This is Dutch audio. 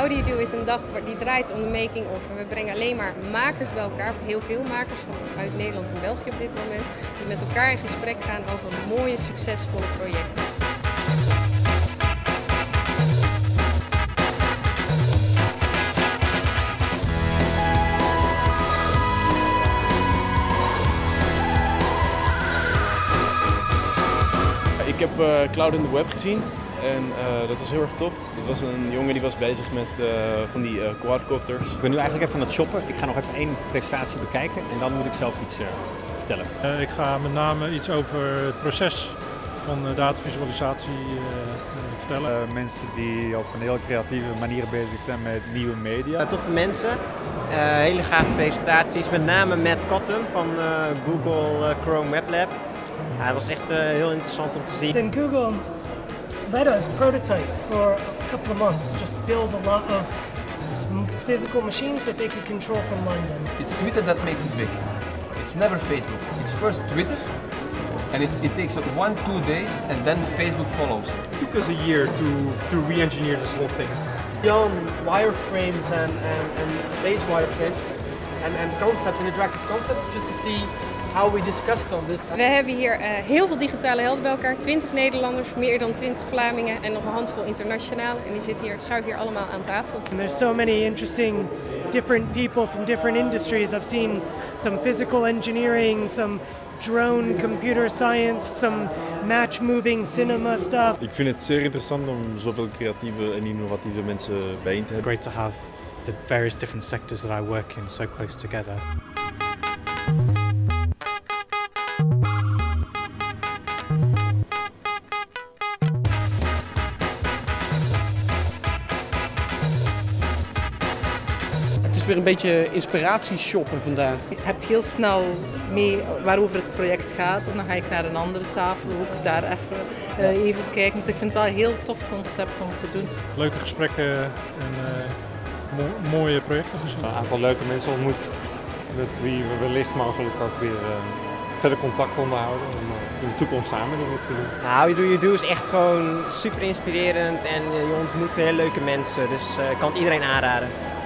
How Do You Do is een dag die draait om de making of. We brengen alleen maar makers bij elkaar, heel veel makers uit Nederland en België op dit moment, die met elkaar in gesprek gaan over mooie, succesvolle projecten. Ik heb Cloud in the Web gezien en dat was heel erg tof. Het was een jongen die was bezig met van die quadcopters. Ik ben nu eigenlijk even aan het shoppen. Ik ga nog even één presentatie bekijken en dan moet ik zelf iets vertellen. Ik ga met name iets over het proces van datavisualisatie vertellen. Mensen die op een heel creatieve manier bezig zijn met nieuwe media. Toffe mensen, hele gave presentaties, met name Matt Cotton van Google Chrome Web Lab. Ja, het was echt heel interessant om te zien. Then Google let us prototype for a couple of months, just build a lot of physical machines that they could control from London. It's Twitter that makes it big. It's never Facebook. It's first Twitter, and it takes 1-2 days, and then Facebook follows. It took us a year to re-engineer this whole thing. Beyond wireframes and page wireframes and concepts, and interactive concepts, just to see how we discussed on this. We hebben hier heel veel digitale helden bij elkaar, 20 Nederlanders, meer dan 20 Vlamingen en nog een handvol internationaal. En die schuiven hier allemaal aan tafel. And there's so many interesting different people from different industries. I've seen some physical engineering, some drone computer science, some match moving cinema stuff. Ik vind het zeer interessant om zoveel creatieve en innovatieve mensen bijeen te hebben. Great to have the various different sectors that I work in so close together. Het is weer een beetje inspiratieshoppen vandaag. Je hebt heel snel mee waarover het project gaat en dan ga ik naar een andere tafel, ook daar even kijken. Dus ik vind het wel een heel tof concept om te doen. Leuke gesprekken en mooie projecten gezien. Een aantal leuke mensen ontmoet met wie we wellicht mogelijk ook weer verder contact onderhouden om in de toekomst samen dingen te doen. Nou, How Do You Do is echt gewoon super inspirerend en je ontmoet hele leuke mensen, dus ik kan het iedereen aanraden.